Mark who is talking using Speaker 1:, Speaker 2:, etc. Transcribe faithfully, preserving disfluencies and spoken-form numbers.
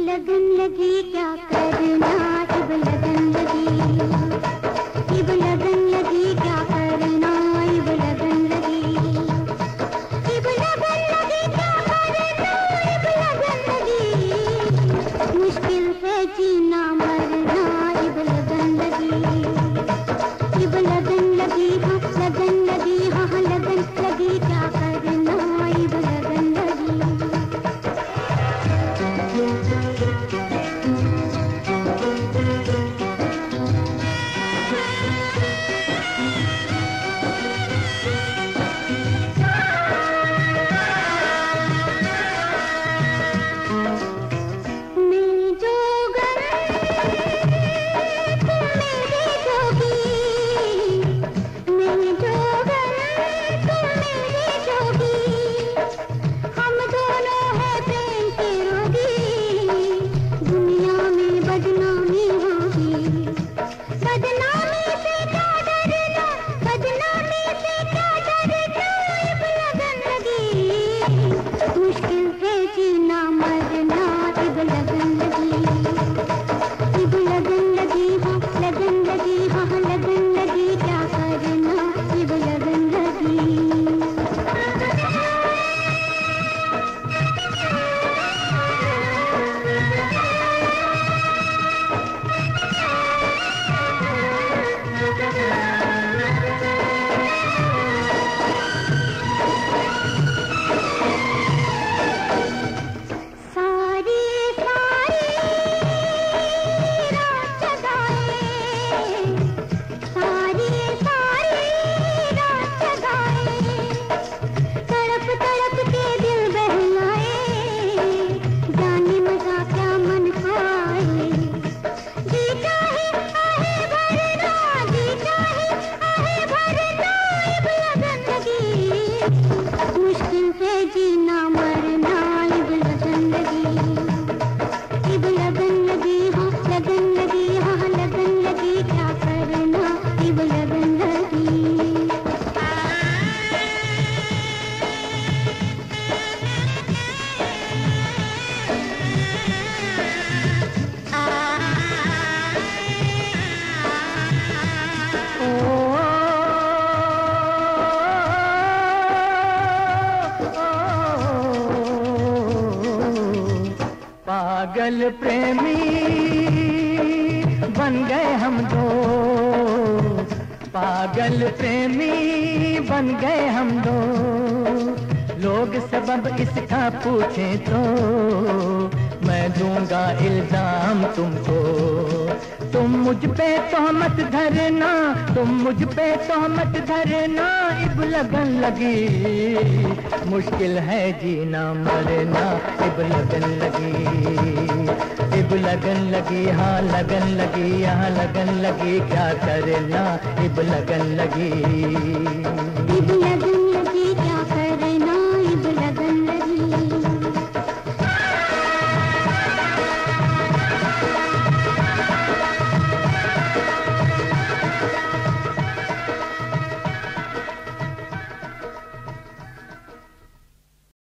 Speaker 1: लगन लगी क्या करना, इब लगन लगी, इब लगन लगी क्या करना, इब लगन लगी, इब लगन लगी क्या करना, इब लगन लगी, मुश्किल है जीना मरना, इब लगन लगी, इब लगन लगी, हाँ लगन लगी, हाँ लगन लगी क्या करना, इब लगन लगी।
Speaker 2: पागल प्रेमी बन गए हम दो, पागल प्रेमी बन गए हम दो, लोग सबब इसका पूछे तो मैं दूंगा इल्जाम तुमको, तुम मुझ पे तोहमत धरना, तुम मुझ पे तोहमत धरना, इब लगन लगी, मुश्किल है जीना मरना, इब लगन लगी, इब लगन लगी, हाँ लगन लगी, यहाँ लगन लगी क्या करना, इब लगन लगी,
Speaker 1: इब लगन